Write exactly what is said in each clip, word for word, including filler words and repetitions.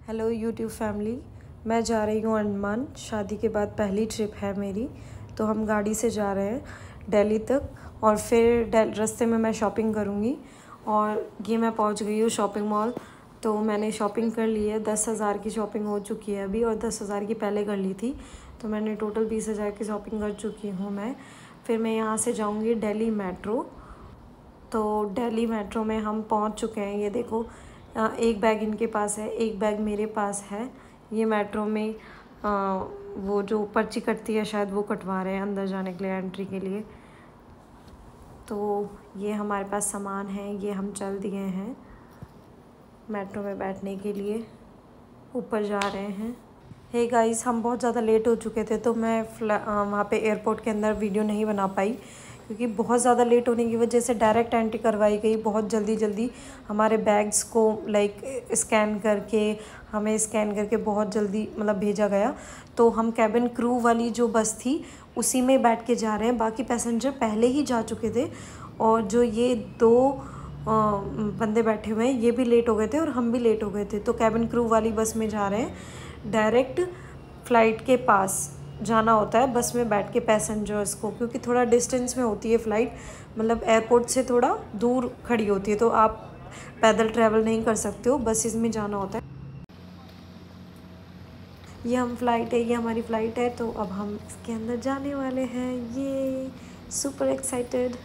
Hello YouTube family. मैं जा रही हूँ अंडमान। शादी के बाद पहली ट्रिप है मेरी। तो हम गाड़ी से जा रहे हैं दिल्ली तक और फिर रास्ते में मैं शॉपिंग करूँगी। और ये मैं पहुँच गई हूँ शॉपिंग मॉल। तो मैंने शॉपिंग कर ली है। दस हज़ार की शॉपिंग हो चुकी है अभी और दस हज़ार की पहले कर ली थी। तो मैंने टोटल बीस हज़ार की शॉपिंग कर चुकी हूँ मैं। फिर मैं यहाँ से जाऊँगी दिल्ली मेट्रो। तो दिल्ली मेट्रो में हम पहुँच चुके हैं। ये देखो, एक बैग इनके पास है, एक बैग मेरे पास है। ये मेट्रो में आ, वो जो पर्ची कटती है शायद वो कटवा रहे हैं अंदर जाने के लिए, एंट्री के लिए। तो ये हमारे पास सामान है, ये हम चल दिए हैं मेट्रो में बैठने के लिए, ऊपर जा रहे हैं। हे गाइस, हम बहुत ज़्यादा लेट हो चुके थे तो मैं वहाँ पे एयरपोर्ट के अंदर वीडियो नहीं बना पाई क्योंकि बहुत ज़्यादा लेट होने की वजह से डायरेक्ट एंट्री करवाई गई। बहुत जल्दी जल्दी हमारे बैग्स को लाइक स्कैन करके, हमें स्कैन करके बहुत जल्दी मतलब भेजा गया। तो हम कैबिन क्रू वाली जो बस थी उसी में बैठ के जा रहे हैं। बाकी पैसेंजर पहले ही जा चुके थे और जो ये दो बंदे बैठे हुए हैं ये भी लेट हो गए थे और हम भी लेट हो गए थे। तो कैबिन क्रू वाली बस में जा रहे हैं। डायरेक्ट फ़्लाइट के पास जाना होता है बस में बैठ के पैसेंजर्स को, क्योंकि थोड़ा डिस्टेंस में होती है फ़्लाइट, मतलब एयरपोर्ट से थोड़ा दूर खड़ी होती है। तो आप पैदल ट्रैवल नहीं कर सकते हो, बसेस में जाना होता है। ये हम फ़्लाइट है, ये हमारी फ़्लाइट है। तो अब हम इसके अंदर जाने वाले हैं। ये सुपर एक्साइटेड।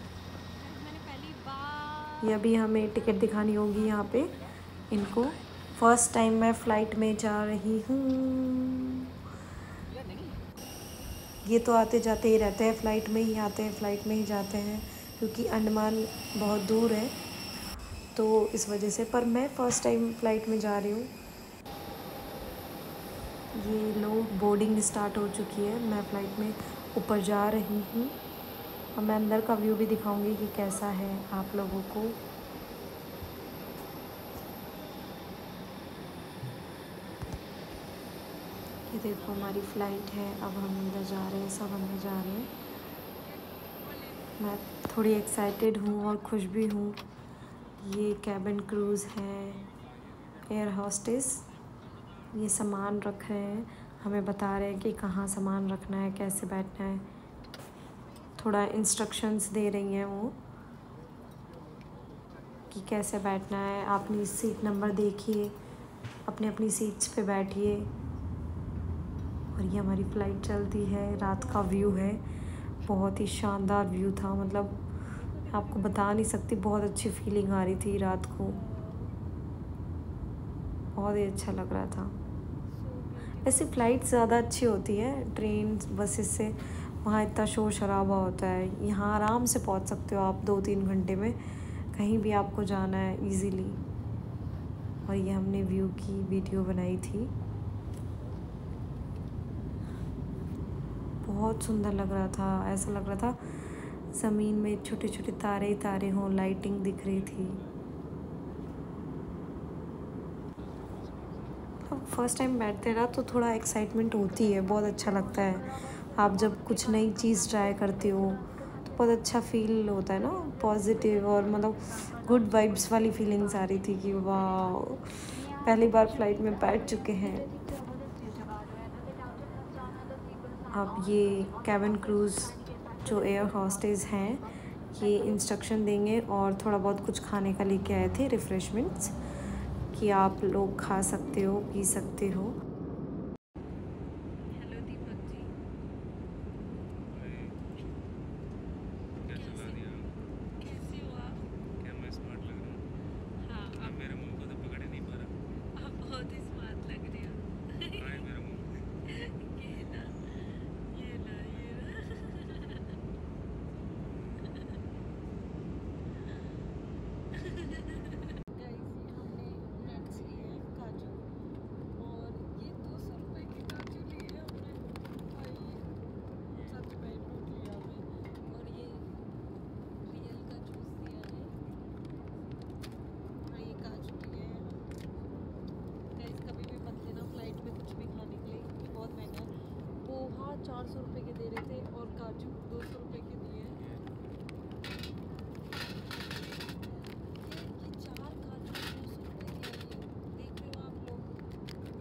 ये अभी हमें टिकट दिखानी होगी यहाँ पे इनको। फर्स्ट टाइम मैं फ़्लाइट में जा रही हूँ। ये तो आते जाते ही रहते हैं, फ़्लाइट में ही आते हैं, फ़्लाइट में ही जाते हैं, क्योंकि अंडमान बहुत दूर है तो इस वजह से। पर मैं फ़र्स्ट टाइम फ़्लाइट में जा रही हूँ। ये लो, बोर्डिंग स्टार्ट हो चुकी है। मैं फ़्लाइट में ऊपर जा रही हूँ और मैं अंदर का व्यू भी दिखाऊंगी कि कैसा है आप लोगों को। ये देखो हमारी फ़्लाइट है। अब हम अंदर जा रहे हैं, सब अंदर जा रहे हैं। मैं थोड़ी एक्साइटेड हूँ और खुश भी हूँ। ये कैबिन क्रूज़ है, एयर होस्टेस ये सामान रख रहे हैं, हमें बता रहे हैं कि कहाँ सामान रखना है, कैसे बैठना है। थोड़ा इंस्ट्रक्शंस दे रही हैं वो कि कैसे बैठना है। अपनी सीट नंबर देखिए, अपनी अपनी सीट्स पे बैठिए। और ये हमारी फ़्लाइट चलती है। रात का व्यू है, बहुत ही शानदार व्यू था। मतलब आपको बता नहीं सकती, बहुत अच्छी फीलिंग आ रही थी रात को, बहुत ही अच्छा लग रहा था। वैसे फ़्लाइट ज़्यादा अच्छी होती है ट्रेन बसेस से, वहाँ इतना शोर शराबा होता है। यहाँ आराम से पहुँच सकते हो आप दो तीन घंटे में, कहीं भी आपको जाना है इजीली। और ये हमने व्यू की वीडियो बनाई थी, बहुत सुंदर लग रहा था। ऐसा लग रहा था ज़मीन में छोटे छोटे तारे ही तारे हों, लाइटिंग दिख रही थी। अब फर्स्ट टाइम बैठते ना तो थोड़ा एक्साइटमेंट होती है, बहुत अच्छा लगता है। आप जब कुछ नई चीज़ ट्राई करते हो तो बहुत अच्छा फील होता है ना, पॉजिटिव और मतलब गुड वाइब्स वाली फीलिंग्स आ रही थी कि वाह, पहली बार फ्लाइट में बैठ चुके हैं। अब ये कैबिन क्रूज़ जो एयर होस्टेस हैं ये इंस्ट्रक्शन देंगे और थोड़ा बहुत कुछ खाने का लेके आए थे, रिफ़्रेशमेंट्स, कि आप लोग खा सकते हो, पी सकते हो। चार सौ रुपये के दे रहे थे और काजू दो सौ रुपये के दिए। ये चार काजू दो सौ रुपये के, देख रहे हो आप लोग।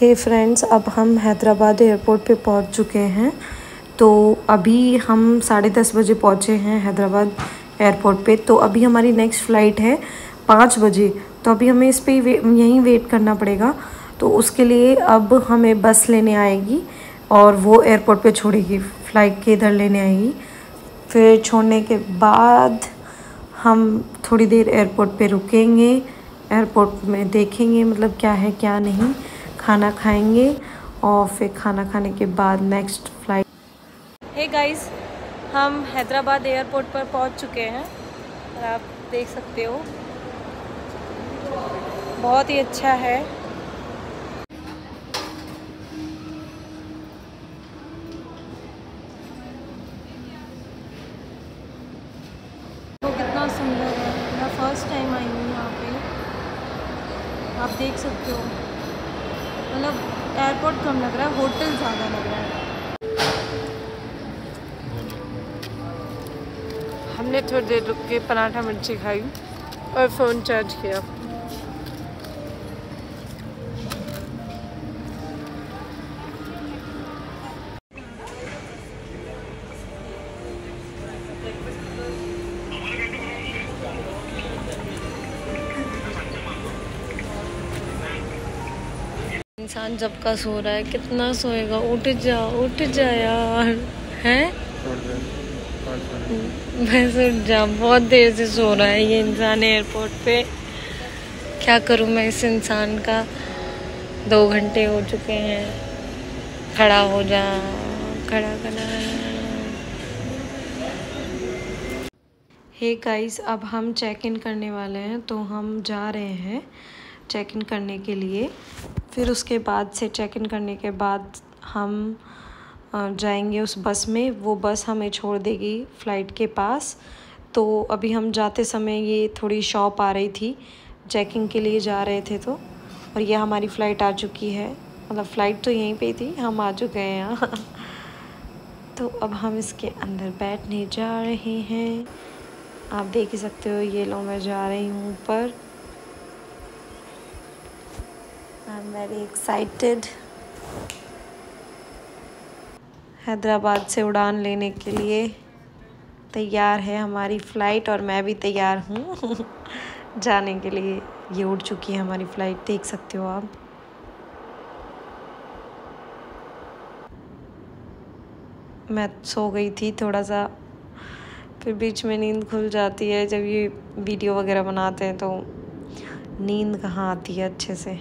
हे फ्रेंड्स, अब हम हैदराबाद एयरपोर्ट पे पहुंच चुके हैं। तो अभी हम साढ़े दस बजे पहुंचे हैं हैदराबाद एयरपोर्ट पे। तो अभी हमारी नेक्स्ट फ़्लाइट है पाँच बजे। तो अभी हमें इस पे वे, यहीं वेट करना पड़ेगा। तो उसके लिए अब हमें बस लेने आएगी और वो एयरपोर्ट पे छोड़ेगी, फ़्लाइट के इधर लेने आएगी। फिर छोड़ने के बाद हम थोड़ी देर एयरपोर्ट पे रुकेंगे, एयरपोर्ट में देखेंगे मतलब क्या है क्या नहीं, खाना खाएंगे और फिर खाना खाने के बाद नेक्स्ट फ़्लाइट। हे गाइस, हम हैदराबाद एयरपोर्ट पर पहुंच चुके हैं और आप देख सकते हो बहुत ही अच्छा है। तो कितना सुंदर है, मैं फर्स्ट टाइम आई हूँ यहाँ पे, आप देख सकते हो। मतलब एयरपोर्ट कम लग रहा है, होटल ज़्यादा लग रहा है। हमने थोड़ी देर रुक के पराठा मिर्ची खाई और फ़ोन चार्ज किया। इंसान जब का सो रहा है, कितना सोएगा, उठ जा उठ जा यार, हैं बस उठ जा, बहुत देर से सो रहा है ये इंसान एयरपोर्ट पे। क्या करूं मैं इस इंसान का, दो घंटे हो चुके हैं। खड़ा हो जा, खड़ा खड़ा। हे गाइस, अब हम चेक इन करने वाले हैं, तो हम जा रहे हैं चेक इन करने के लिए। फिर उसके बाद से चेक इन करने के बाद हम जाएंगे उस बस में, वो बस हमें छोड़ देगी फ़्लाइट के पास। तो अभी हम जाते समय ये थोड़ी शॉप आ रही थी, चेकिंग के लिए जा रहे थे। तो और ये हमारी फ़्लाइट आ चुकी है, मतलब फ़्लाइट तो यहीं पे थी, हम आ चुके हैं यहाँ। तो अब हम इसके अंदर बैठने जा रहे हैं, आप देख ही सकते हो। ये लो, मैं जा रही हूँ ऊपर। I am very excited. Hyderabad से उड़ान लेने के लिए तैयार है हमारी फ़्लाइट और मैं भी तैयार हूँ जाने के लिए। ये उड़ चुकी है हमारी फ़्लाइट, देख सकते हो आप। मैं सो गई थी थोड़ा सा, फिर बीच में नींद खुल जाती है। जब ये वीडियो वगैरह बनाते हैं तो नींद कहाँ आती है अच्छे से।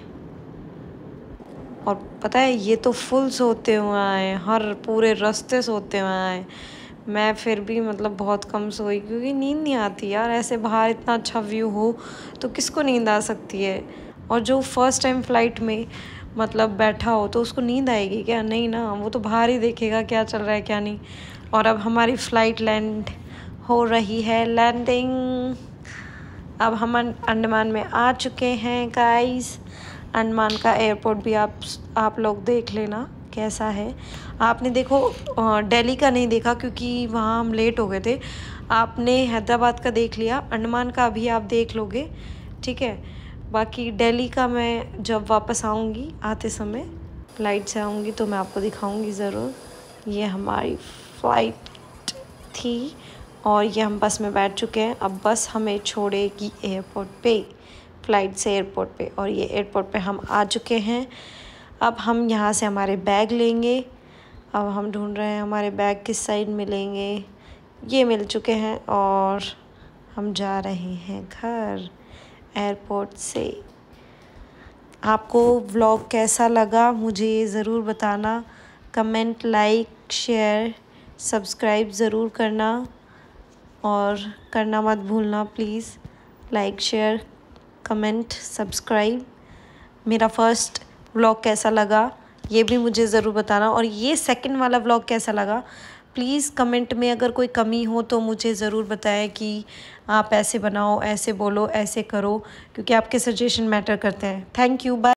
और पता है, ये तो फुल सोते हुए आए, हर पूरे रास्ते सोते हुए आए। मैं फिर भी मतलब बहुत कम सोई, क्योंकि नींद नहीं आती यार। ऐसे बाहर इतना अच्छा व्यू हो तो किसको नींद आ सकती है। और जो फर्स्ट टाइम फ़्लाइट में मतलब बैठा हो तो उसको नींद आएगी क्या? नहीं ना, वो तो बाहर ही देखेगा क्या चल रहा है क्या नहीं। और अब हमारी फ़्लाइट लैंड हो रही है, लैंडिंग। अब हम अंडमान में आ चुके हैं गाइस। अंडमान का एयरपोर्ट भी आप आप लोग देख लेना कैसा है। आपने देखो दिल्ली का नहीं देखा क्योंकि वहाँ हम लेट हो गए थे। आपने हैदराबाद का देख लिया, अंडमान का अभी आप देख लोगे, ठीक है। बाकी दिल्ली का मैं जब वापस आऊँगी, आते समय फ़्लाइट से आऊँगी तो मैं आपको दिखाऊँगी ज़रूर। ये हमारी फ़्लाइट थी और ये हम बस में बैठ चुके हैं। अब बस हमें छोड़ेगी एयरपोर्ट पे, फ़्लाइट से एयरपोर्ट पे। और ये एयरपोर्ट पे हम आ चुके हैं। अब हम यहाँ से हमारे बैग लेंगे। अब हम ढूंढ रहे हैं हमारे बैग किस साइड मिलेंगे। ये मिल चुके हैं और हम जा रहे हैं घर एयरपोर्ट से। आपको व्लॉग कैसा लगा मुझे ज़रूर बताना। कमेंट, लाइक, शेयर, सब्सक्राइब ज़रूर करना और करना मत भूलना please. Like, share, comment, subscribe. मेरा फ़र्स्ट व्लॉग कैसा लगा ये भी मुझे ज़रूर बताना। और ये सेकंड वाला व्लॉग कैसा लगा प्लीज़ कमेंट में अगर कोई कमी हो तो मुझे ज़रूर बताएं कि आप ऐसे बनाओ, ऐसे बोलो, ऐसे करो, क्योंकि आपके सजेशन मैटर करते हैं। Thank you, bye.